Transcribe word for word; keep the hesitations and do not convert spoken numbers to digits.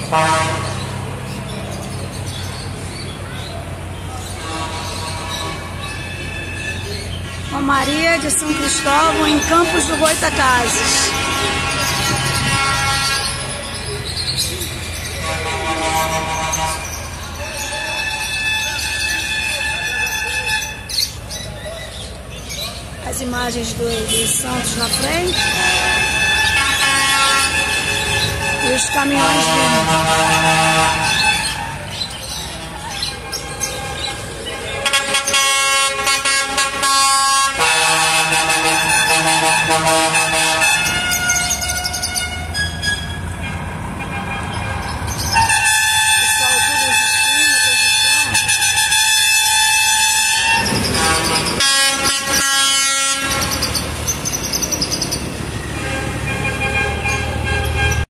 Maria de São Cristóvão, em Campos do Goitacazes. As imagens do, dos santos na frente. E os caminhões vindo.